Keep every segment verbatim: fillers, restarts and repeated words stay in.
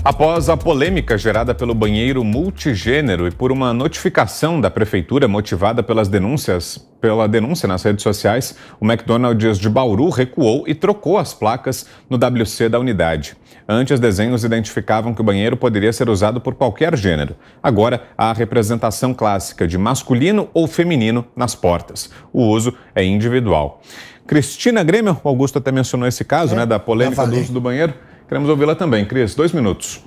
Após a polêmica gerada pelo banheiro multigênero e por uma notificação da prefeitura motivada pelas denúncias, pela denúncia nas redes sociais, o McDonald's de Bauru recuou e trocou as placas no W C da unidade. Antes, desenhos identificavam que o banheiro poderia ser usado por qualquer gênero. Agora, há a representação clássica de masculino ou feminino nas portas. O uso é individual. Cristina Grêmio, o Augusto até mencionou esse caso, é, né, da polêmica do uso do banheiro. Queremos ouvi-la também. Cris, dois minutos.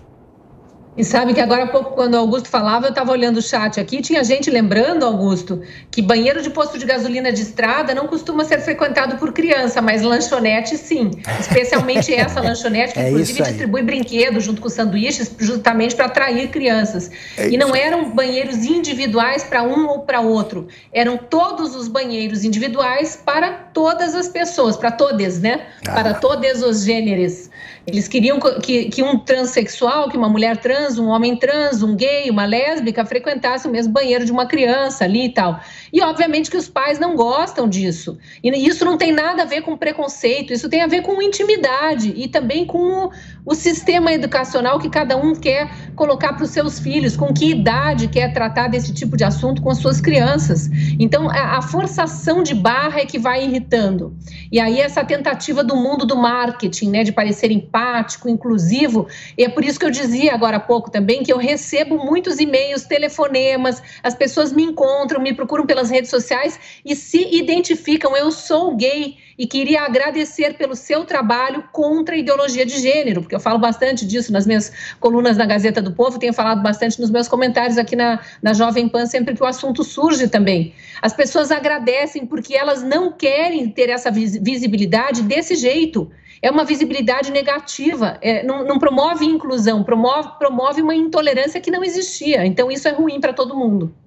E sabe que agora há pouco, quando o Augusto falava, eu estava olhando o chat aqui, tinha gente lembrando, Augusto, que banheiro de posto de gasolina de estrada não costuma ser frequentado por criança, mas lanchonete sim. Especialmente essa lanchonete, que é inclusive distribui brinquedos junto com sanduíches, justamente para atrair crianças. É e não eram banheiros individuais para um ou para outro, eram todos os banheiros individuais para todas as pessoas, para todas, né? Ah. Para todos os gêneros. Eles queriam que, que um transexual, que uma mulher trans, um homem trans, um gay, uma lésbica frequentasse o mesmo banheiro de uma criança ali e tal. E obviamente que os pais não gostam disso. E isso não tem nada a ver com preconceito, isso tem a ver com intimidade e também com o, o sistema educacional que cada um quer colocar para os seus filhos, com que idade quer tratar desse tipo de assunto com as suas crianças. Então, a, a forçação de barra é que vai irritando. E aí essa tentativa do mundo do marketing, né, de parecer empático, inclusivo, e é por isso que eu dizia agora há pouco também que eu recebo muitos e-mails, telefonemas, as pessoas me encontram, me procuram pelas redes sociais e se identificam, eu sou gay e queria agradecer pelo seu trabalho contra a ideologia de gênero, porque eu falo bastante disso nas minhas colunas na Gazeta do Povo, tenho falado bastante nos meus comentários aqui na, na Jovem Pan, sempre que o assunto surge também. As pessoas agradecem porque elas não querem ter essa visibilidade desse jeito. É uma visibilidade negativa, é, não, não promove inclusão, promove, promove uma intolerância que não existia. Então, isso é ruim para todo mundo.